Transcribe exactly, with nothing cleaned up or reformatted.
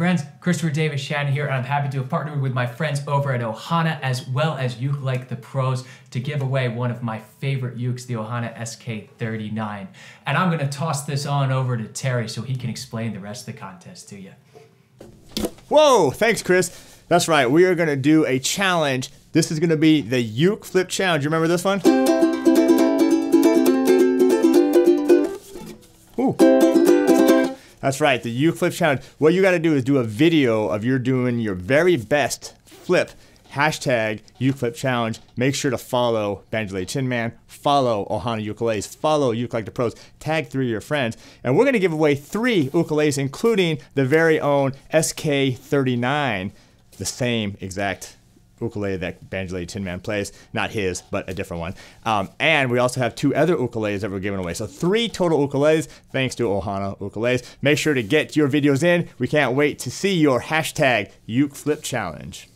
friends, Christopher Davis Shannon here, and I'm happy to have partnered with my friends over at Ohana as well as Uke Like the Pros to give away one of my favorite ukes, the Ohana S K thirty-nine. And I'm going to toss this on over to Terry so he can explain the rest of the contest to you. Whoa, thanks Chris. That's right, we are going to do a challenge. This is going to be the Uke Flip Challenge. You remember this one? Ooh. That's right, the Uke Flip Challenge. What you got to do is do a video of you doing your very best flip. Hashtag Uke Flip Challenge. Make sure to follow Banjo Tin Man, follow Ohana Ukuleles, follow Uke Like the Pros, tag three of your friends, and we're going to give away three ukuleles, including the very own S K thirty-nine, the same exact ukulele that Banjo Tin Man plays, not his, but a different one. Um, and we also have two other ukuleles that we're giving away. So three total ukuleles, thanks to Ohana Ukulele. Make sure to get your videos in. We can't wait to see your hashtag Uke Flip Challenge.